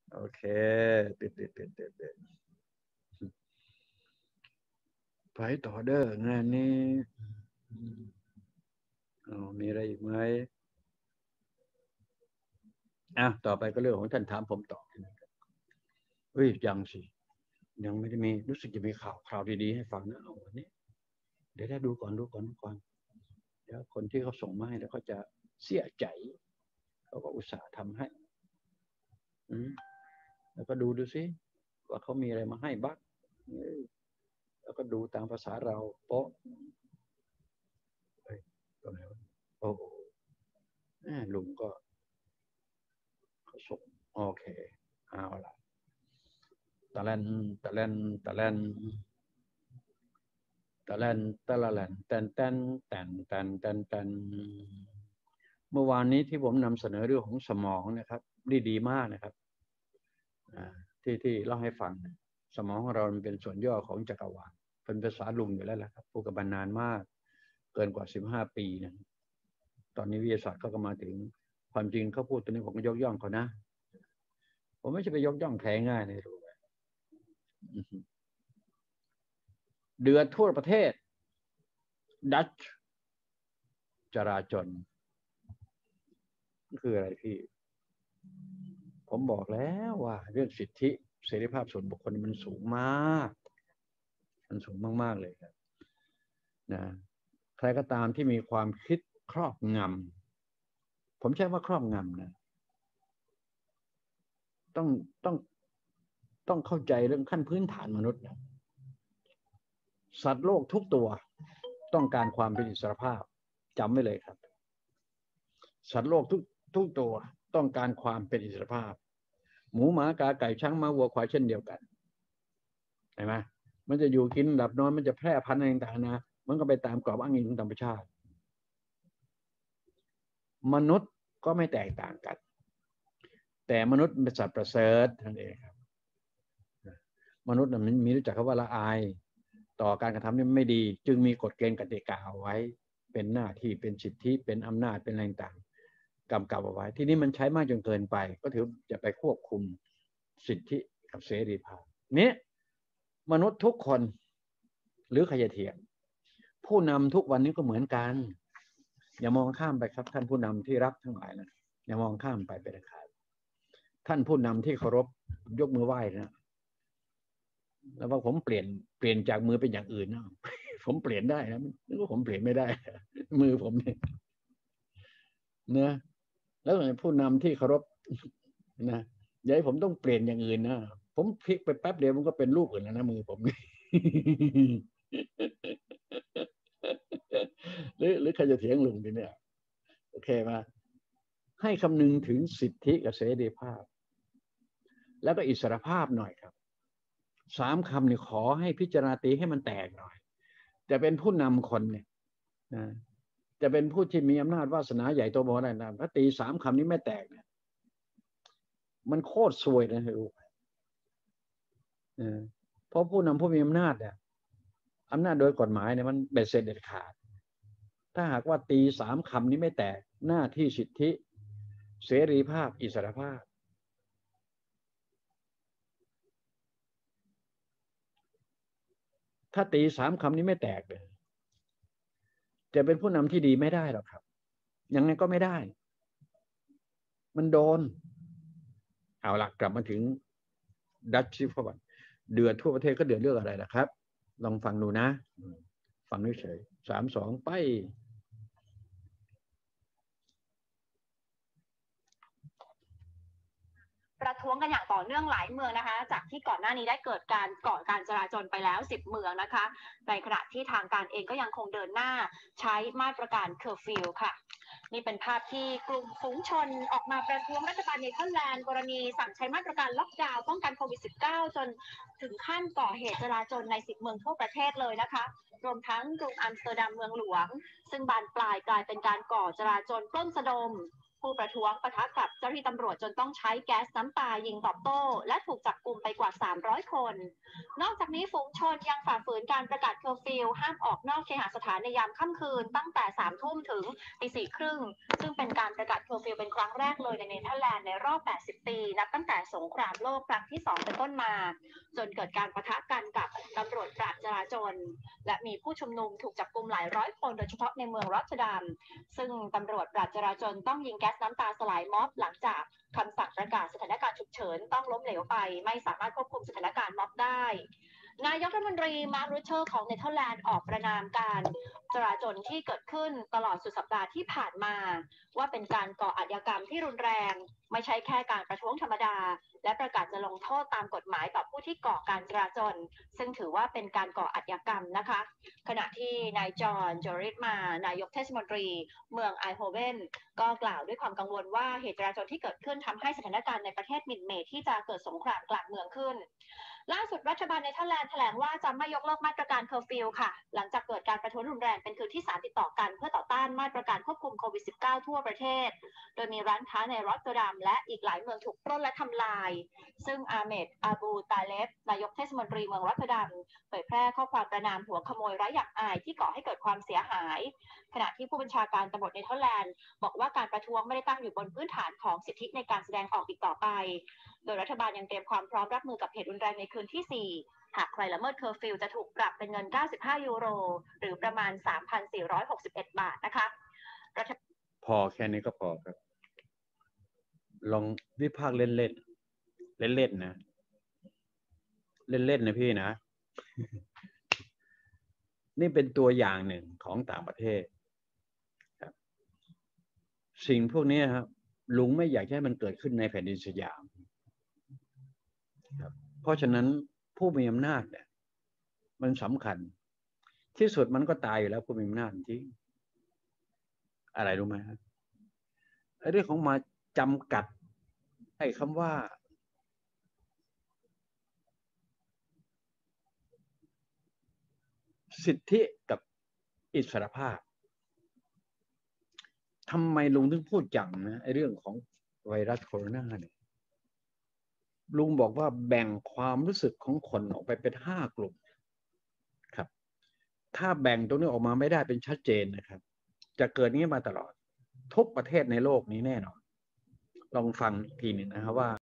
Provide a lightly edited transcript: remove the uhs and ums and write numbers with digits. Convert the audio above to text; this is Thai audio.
โอเคติดไปต่อเด้องานนี้มีอะไรอีกไหมต่อไปก็เรื่องของท่านถามผมต่อเฮ้ยยังสิยังไม่ได้มีรู้สึกจะมีข่าวดีๆให้ฟังนะวันนี้เดี๋ยวดูก่อนเดี๋ยวคนที่เขาส่งมาให้แล้วเขาจะเสียใจเขาก็อุตส่าห์ทำให้แล้วก็ดูสิว่าเขามีอะไรมาให้บ้างแล้วก็ดูตามภาษาเราโป๊ะตัวไหนวะโอ้ลุงก็เขาส่งโอเคเอาละตะแลนตะแลนตะแลนตะแลนตะละแลนแตนแตนแตนแตนแตนแตนเมื่อวานนี้ที่ผมนำเสนอเรื่องของสมองนะครับดีมากนะครับที่เล่าให้ฟังสมองของเราเป็นส่วนย่อของจักรวาลเป็นภาษาลุงอยู่แล้วละครับพูดกันมานานมากเกินกว่า15 ปีนะตอนนี้วิทยาศาสตร์เขาก็มาถึงความจริงเขาพูดตัวนี้ผมก็ยกย่องเขานะผมไม่ใช่ไปยกย่องใครง่ายเลยรู้ไหมเดือดทั่วประเทศดัชจราจรคืออะไรพี่ผมบอกแล้วว่าเรื่องสิทธิเสรีภาพส่วนบุคคลมันสูงมากมันสูงมากๆเลยครับนะใครก็ตามที่มีความคิดครอบงำผมใช้ว่าครอบงำนะต้องต้องต้องเข้าใจเรื่องขั้นพื้นฐานมนุษย์นะสัตว์โลกทุกตัวต้องการความเป็นอิสรภาพจำไว้เลยครับสัตว์โลกทุกตัวต้องการความเป็นอิสรภาพหมูหมากาไก่ช้างม้าวัวควายเช่นเดียวกันเห็นไหมมันจะอยู่กินหลับนอนมันจะแพร่พันธุ์อะไรต่างๆนะมันก็ไปตามกรอบอ้างอิงของธรรมชาติมนุษย์ก็ไม่แตกต่างกันแต่มนุษย์เป็นสัตว์ประเสริฐนั่นเองครับมนุษย์มันมีรู้จักคำว่าละอายต่อการกระทำนี่ไม่ดีจึงมีกฎเกณฑ์กติกาเอาไว้เป็นหน้าที่เป็นสิทธิเป็นอำนาจเป็นอะไรต่างกำกับเอาไว้ที่นี่มันใช้มากจนเกินไปก็ถือจะไปควบคุมสิทธิกับเสรีภาพนี้มนุษย์ทุกคนหรือใครจะเถียงผู้นำทุกวันนี้ก็เหมือนกันอย่ามองข้ามไปครับท่านผู้นำที่รักทั้งหลายนะอย่ามองข้ามไปเป็นเด็ดขาดท่านผู้นำที่เคารพยกมือไหว้นะแล้วว่าผมเปลี่ยนจากมือเป็นอย่างอื่นนะผมเปลี่ยนได้นะนึกว่าผมเปลี่ยนไม่ได้มือผมเนี่ยเนะแล้วผู้นำที่เคารพนะอย่าให้ผมต้องเปลี่ยนอย่างอื่นนะผมพลิกไปแป๊บเดียวมันก็เป็นรูปอื่นแล้วนะมือผมหรือใครจะเถียงลุงทีเนี่ยโอเคมาให้คำนึงถึงสิทธิกับเสรีภาพแล้วก็อิสรภาพหน่อยครับ3 คำนี่ขอให้พิจารณาตีให้มันแตกหน่อยจะเป็นผู้นำคนเนี่ยนะจะเป็นผู้ที่มีอำนาจวาสนาใหญ่โตโมโหอะไรนะถ้าตี3 คำนี้ไม่แตกเนี่ยมันโคตรซวยนะฮะเพราะผู้นำผู้มีอำนาจเนี่ยอำนาจโดยกฎหมายเนี่ยมันเบ็ดเสร็จเด็ดขาดถ้าหากว่าตี3 คำนี้ไม่แตกหน้าที่สิทธิเสรีภาพอิสรภาพถ้าตี3 คำนี้ไม่แตกเลยจะเป็นผู้นำที่ดีไม่ได้หรอกครับยังไงก็ไม่ได้มันโดนเอาหลักกลับมาถึงดัชชิฟก่อนเดือดทั่วประเทศก็เดือดเรื่องอะไรนะครับลองฟังดูนะฟังเฉยๆ3 2ไปประท้วงกันอย่างต่อเนื่องหลายเมืองนะคะจากที่ก่อนหน้านี้ได้เกิดการก่อการจราจรไปแล้ว10 เมืองนะคะในขณะที่ทางการเองก็ยังคงเดินหน้าใช้มาตรการเคอร์ฟิวค่ะนี่เป็นภาพที่กลุ่มฝูงชนออกมาประท้วงรัฐบาลเนเธอร์แลนด์กรณีสั่งใช้มาตรการล็อกดาวน์ป้องกันโควิด -19 จนถึงขั้นก่อเหตุจราจรใน10 เมืองทั่วประเทศเลยนะคะรวมทั้งกรุงอัมสเตอร์ดัมเมืองหลวงซึ่งบานปลายกลายเป็นการก่อจราจรปล้นสะดมผู้ประท้วงปะทะกับเจ้าหน้าที่ตำรวจจนต้องใช้แก๊สน้ำตายิงตอบโต้และถูกจับกุมไปกว่า300คนนอกจากนี้ฝูงชนยังฝ่าฝืนการประกาศเคอร์ฟิวห้ามออกนอกเคหสถานในยามค่ำคืนตั้งแต่3 ทุ่มถึงตี 4 ครึ่งซึ่งเป็นการประกาศเคอร์ฟิวเป็นครั้งแรกเลยในเนเธอร์แลนด์ในรอบ80 ปีนับตั้งแต่สงครามโลกครั้งที่2เป็นต้นมาจนเกิดการปะทะกันกับตำรวจปราบจราจรและมีผู้ชุมนุมถูกจับกุมหลายร้อยคนโดยเฉพาะในเมืองรอตเตอร์ดัมซึ่งตำรวจปราบจราจรต้องยิงแก๊สน้ำตาสลายม็อบหลังจากคำสั่งประกาศสถานการณ์ฉุกเฉินต้องล้มเหลวไปไม่สามารถควบคุมสถานการณ์ม็อบได้นายกรัฐมนตรีมาร์ค รูเทอร์ของเนเธอร์แลนด์ออกประณามการจราจรที่เกิดขึ้นตลอดสุดสัปดาห์ที่ผ่านมาว่าเป็นการก่ออาชญากรรมที่รุนแรงไม่ใช่แค่การประท้วงธรรมดาและประกาศจะลงโทษตามกฎหมายต่อผู้ที่ก่อการจราจรซึ่งถือว่าเป็นการก่ออาชญากรรมนะคะขณะที่นายจอห์น จอริสมานายกเทศมนตรีเมืองไอโฮเวนก็กล่าวด้วยความกังวลว่าเหตุจราจรที่เกิดขึ้นทำให้สถานการณ์ในประเทศหมิ่นเหม่ที่จะเกิดสงครามกลางเมืองขึ้นล่าสุดรัฐบาลเนเธอร์แลนด์แถลงว่าจะไม่ยกเลิกมาตรการเคอร์ฟิวค่ะหลังจากเกิดการประท้วงรุนแรงเป็นคืนที่3ติดต่อกันเพื่อต่อต้านมาตรการควบคุมโควิด -19 ทั่วประเทศโดยมีร้านค้าในรอตเตอร์ดัมและอีกหลายเมืองถูกปล้นและทำลายซึ่งอาเมด อาบูตาเลฟนายกเทศมนตรีเมืองรอตเตอร์ดัมเผยแพร่ข้อความประณามหัวขโมยไร้หยักอายที่ก่อให้เกิดความเสียหายขณะที่ผู้บัญชาการตำรวจเนเธอร์แลนด์บอกว่าการประท้วงไม่ได้ตั้งอยู่บนพื้นฐานของสิทธิในการแสดงออกอีกต่อไปโดยรัฐบาลยังเตรียมความพร้อมรับมือกับเหตุรุนแรงในคืนที่4หากใครละเมิดเคอร์ฟิวจะถูกปรับเป็นเงิน95 ยูโรหรือประมาณ 3,461 บาทนะคะพอแค่นี้ก็พอครับลองวิพากษ์เล่นๆนะเล่นๆนะพี่นะ นี่เป็นตัวอย่างหนึ่งของต่างประเทศครับสิ่งพวกนี้ครับลุงไม่อยากให้มันเกิดขึ้นในแผ่นดินสยามครับเพราะฉะนั้นผู้มีอำนาจเนี่ยมันสำคัญที่สุดมันก็ตายอยู่แล้วผู้มีอำนาจจริงอะไรรู้ไหมครับเรื่องของมาจำกัดไอ้คำว่าสิทธิกับอิสรภาพทำไมลุงถึงพูดจังนะไอ้เรื่องของไวรัสโคโรนาเนี่ยลุงบอกว่าแบ่งความรู้สึกของคนออกไปเป็น5 กลุ่มครับถ้าแบ่งตรงนี้ออกมาไม่ได้เป็นชัดเจนนะครับจะเกิดนี้มาตลอดทุกประเทศในโลกนี้แน่นอนลองฟังทีหนึ่งนะครับว่า